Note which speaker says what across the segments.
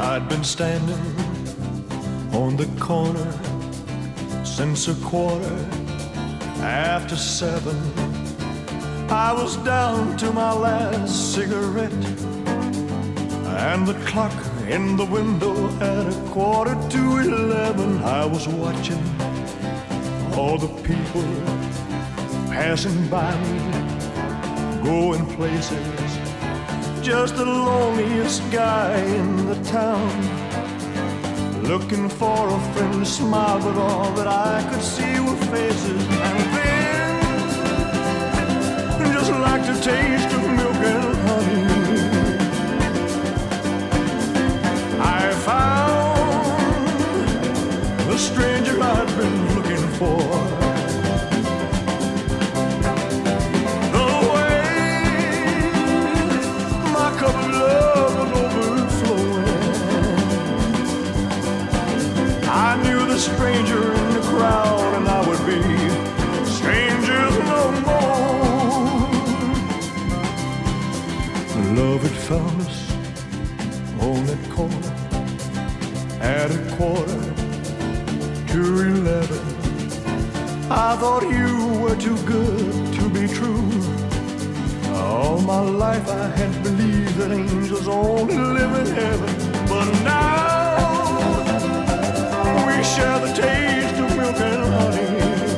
Speaker 1: I'd been standing on the corner since 7:15. I was down to my last cigarette, and the clock in the window had 11:15. I was watching all the people passing by me, going places, just the loneliest guy in the town, looking for a friendly smile, but all that I could see were faces. And then, just like the taste of milk and honey, I found the stranger I'd been looking for. The way my cup of love was overflowing, I knew the stranger in the crowd, and I would be strangers no more. Love had found us on that corner at 11:15. I thought you were too good to be true. All my life I had believed that angels only live in heaven, but now we share the taste of milk and honey.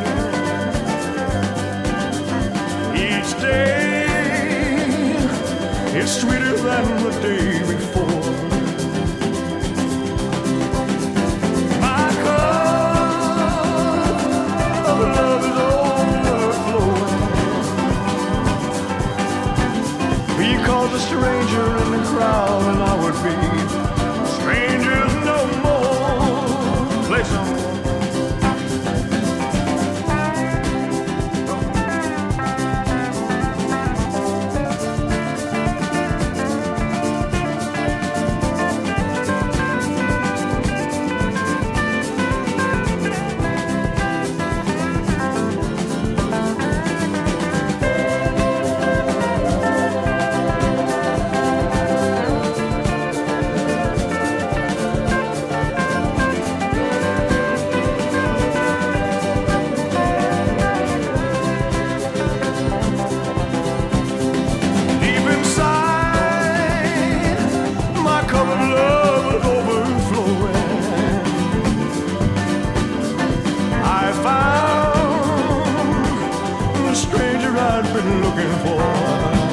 Speaker 1: Each day it's sweeter than the day before. My cup of love is overflowing, because a stranger in the crowd, and I would be strangers no more. Play some. I'd been looking for.